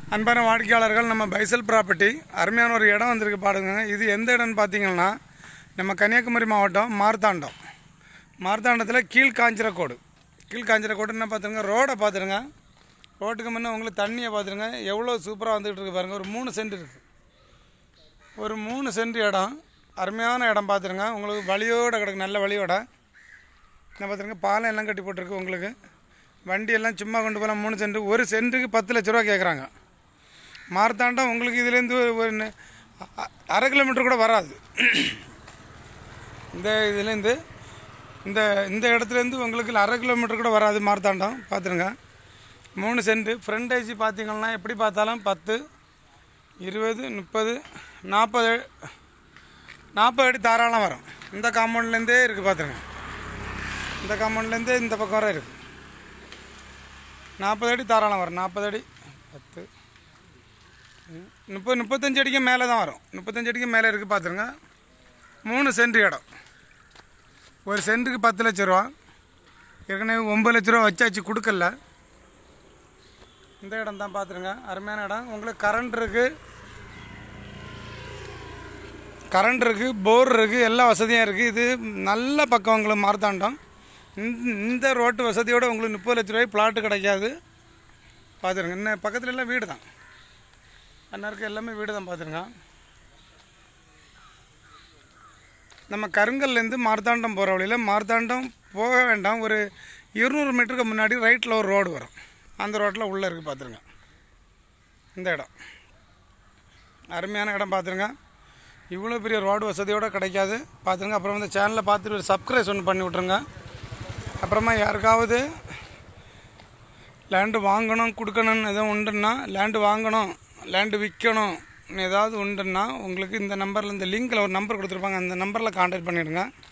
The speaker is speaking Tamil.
அன்பான வாடிக்கையாளர்கள், நம்ம பைசல் ப்ராப்பர்ட்டி அருமையான ஒரு இடம் வந்திருக்கு பாருங்க. இது எந்த இடம்னு பார்த்தீங்கன்னா நம்ம கன்னியாகுமரி மாவட்டம் மார்த்தாண்டத்தில் கீழ்காஞ்சிரக்கோடு என்ன பார்த்துருங்க. ரோடை பார்த்துருங்க. ரோட்டுக்கு முன்னே உங்களுக்கு தண்ணியை பார்த்துருங்க. எவ்வளோ சூப்பராக வந்துக்கிட்டு இருக்கு பாருங்கள். ஒரு 3 சென்ட் இருக்குது. ஒரு 3 சென்ட் இடம், அருமையான இடம் பார்த்துருங்க. உங்களுக்கு வழியோடு கிடக்கு, நல்ல வழியோட என்ன பார்த்துருங்க. பாலம் எல்லாம் கட்டி போட்டிருக்கு. உங்களுக்கு வண்டி எல்லாம் சும்மா கொண்டு போகலாம். 3 சென்ட், ஒரு சென்ட்டுக்கு 10 லட்ச ரூபா கேட்குறாங்க. மார்த்தாண்டம் உங்களுக்கு இதுலேருந்து ஒரு 1/2 கிலோமீட்டர் கூட வராது. இதுலேருந்து இந்த இடத்துலேருந்து உங்களுக்கு 1/2 கிலோமீட்டர் கூட வராது. மார்த்தாண்டம் பார்த்துருங்க. 3 சென்ட். ஃப்ரண்டேஜ் பார்த்தீங்கன்னா எப்படி பார்த்தாலும் 10, 20, 30, 40 அடி தாராளம் வரும். இந்த காம்பவுண்ட்லேருந்தே இருக்குது பார்த்துருங்க. இந்த காம்பவுண்ட்லேருந்தே இந்த பக்கம் வர இருக்குது. 40 அடி தாராளம் வரும். 40 அடி 10, 30, 35 அடிக்கு மேலே தான் வரும். 35 அடிக்கு மேலே இருக்குது பார்த்துருங்க. 3 சென்ட் இடம். ஒரு சென்ட்டுக்கு 10 லட்ச ரூபா. ஏற்கனவே 9 லட்ச ரூபா வச்சாச்சு, கொடுக்கல. இந்த இடம் தான் பார்த்துருங்க. அருமையான இடம். உங்களுக்கு கரண்ட் இருக்குது, போர் இருக்குது, எல்லா வசதியும் இருக்குது. இது நல்ல பக்கம் உங்களுக்கு மார்த்தாண்டம். இந்த ரோட்டு வசதியோடு உங்களுக்கு 30 லட்ச ரூபாய் பிளாட்டு கிடைக்காது. பார்த்துருங்க. இன்னும் பக்கத்துல எல்லாம் வீடு தான். அண்ணாருக்கு எல்லாமே வீடு தான் பார்த்துருங்க. நம்ம கருங்கல்லேருந்து மார்த்தாண்டம் போகிற வழியில், மார்த்தாண்டம் போக வேண்டாம், ஒரு 200 மீட்டருக்கு முன்னாடி ரைட்டில் ஒரு ரோடு வரும். அந்த ரோட்டில் உள்ளே இருக்குது பார்த்துருங்க. இந்த இடம் அருமையான இடம் பார்த்துருங்க. இவ்வளோ பெரிய ரோடு வசதியோடு கிடைக்காது பார்த்துருங்க. அப்புறம் இந்த சேனலை பார்த்துட்டு ஒரு சப்ஸ்கிரைப் ஒன்று பண்ணி விட்ருங்க. அப்புறமா யாருக்காவது லேண்டு வாங்கணும், கொடுக்கணும்னு எதுவும் உண்டுன்னா, லேண்டு வாங்கணும், லேண்டு விற்கணும் ஏதாவது உண்டுன்னா உங்களுக்கு இந்த நம்பரில், இந்த லிங்கில் ஒரு நம்பர் கொடுத்துருப்பாங்க. அந்த நம்பரில் கான்டாக்ட் பண்ணிவிடுங்க.